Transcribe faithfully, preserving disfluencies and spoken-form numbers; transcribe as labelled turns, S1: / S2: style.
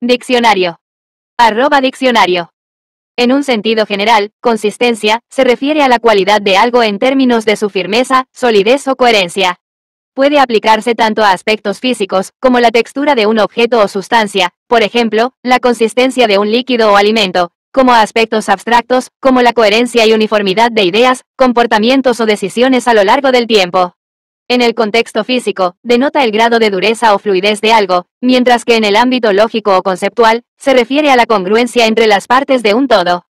S1: Diccionario. Arroba diccionario. En un sentido general, consistencia se refiere a la cualidad de algo en términos de su firmeza, solidez o coherencia. Puede aplicarse tanto a aspectos físicos, como la textura de un objeto o sustancia, por ejemplo, la consistencia de un líquido o alimento, como a aspectos abstractos, como la coherencia y uniformidad de ideas, comportamientos o decisiones a lo largo del tiempo. En el contexto físico, denota el grado de dureza o fluidez de algo, mientras que en el ámbito lógico o conceptual, se refiere a la congruencia entre las partes de un todo.